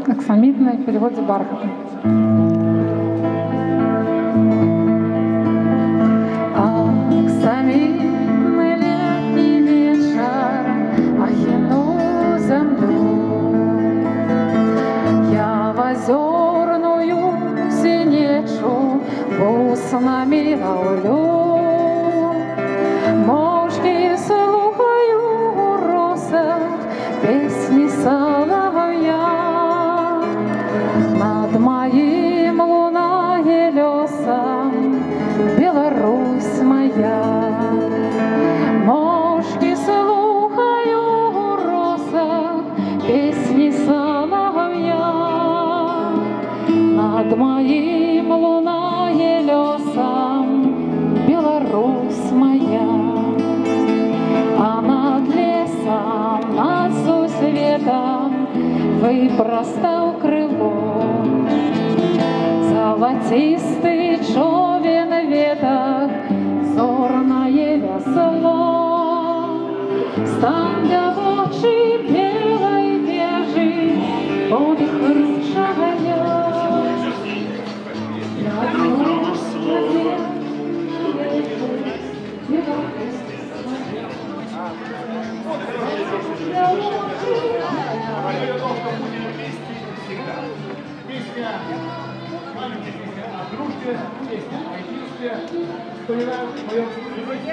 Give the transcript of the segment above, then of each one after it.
Аксамитная в переводе бархата. Аксамитный летний вечер, ахину землю. Я в озерную синечу вуснами ловлю. Мошки слухаю росах песни соловья. Над моим луна и лесом Беларусь моя. Мошки слухаю росах песни соловья. Над моим луна и лесом Беларусь моя. А над лесом, над сусветом выпростал крыло. Золотистый човен в ветах, зорное весело. Стан девочий белой бежи, подых ручая. Песня, маленькая песня о дружбе, песня о единстве, вспоминаем мое любимое.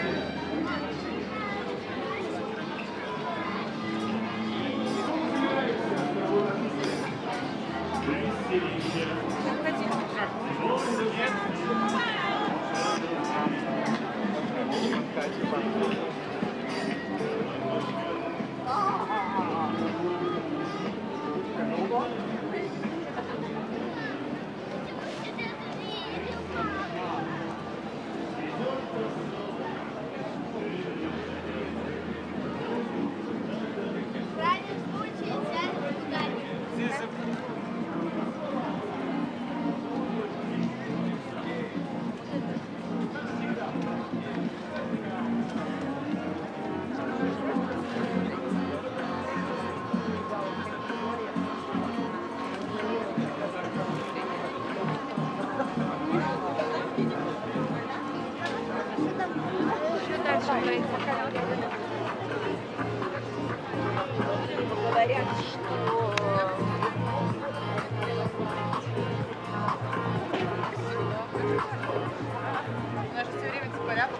Говорят, что у нас все время порядок,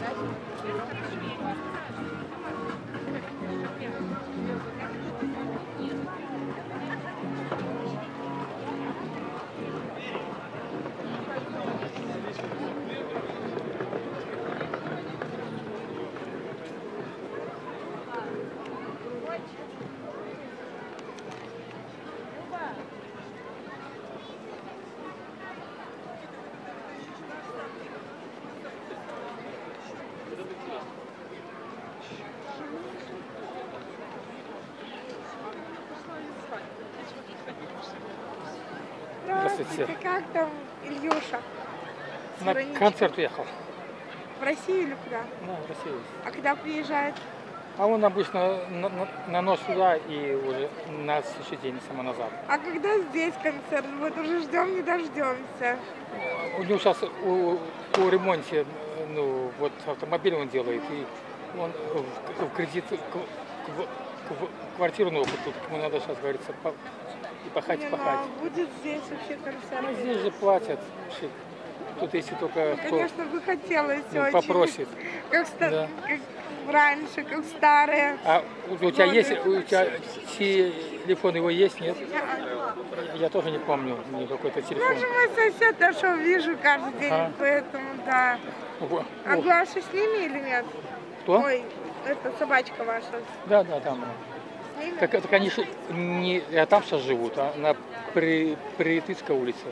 Здравствуйте. Как там Ильюша? На концерт уехал. В Россию или куда? Да, в Россию. А когда приезжает? А он обычно на ночь сюда и уже на следующий день само назад. А когда здесь концерт? Вот уже ждем, не дождемся. У него сейчас у ремонте, ну, вот автомобиль он делает, и он в кредит квартиру новую тут, ему надо сейчас, говорится, и пахать, Не, и пахать. ну, а будет здесь вообще концерт? Ну, здесь же платят. Тут если только ну, конечно, бы хотелось очень. попросит. Как, Да. как раньше, как старые. А у тебя есть, у тебя телефон его есть, нет? Я тоже не помню, ни какой-то телефон. Ну, же мой сосед, я что, вижу каждый день, поэтому, да. А Глаша с ними или нет? Кто? Ой, это собачка ваша. Да, там. С ними? Так они же не там сейчас живут, а на Приютской улице.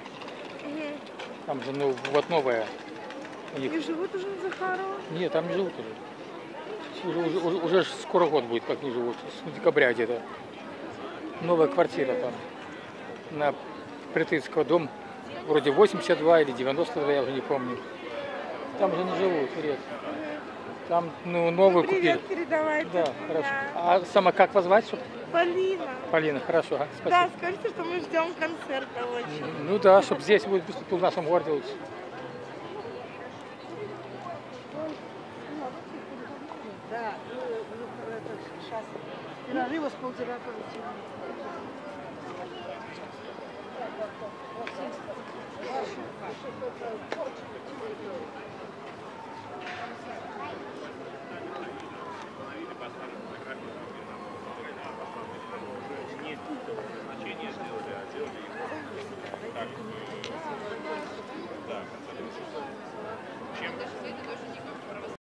Там же, ну, вот новая. Не живут уже на Захарова? Нет, там не живут уже. Уже скоро год будет, как не живут, с декабря где-то. Новая квартира там, на Приютского, дом, вроде 82 или 92, я уже не помню. Там же не живут, редко. Там, ну, новую Привет купили. передавайте. Да, хорошо. Да. А сама как вас звать? Полина. Полина, хорошо, ага, Да, спасибо. скажите, что мы ждем концерта очень. Ну да, чтобы здесь будет выступил в нашем городе лучше. Да, сейчас перерыва с полтора получили.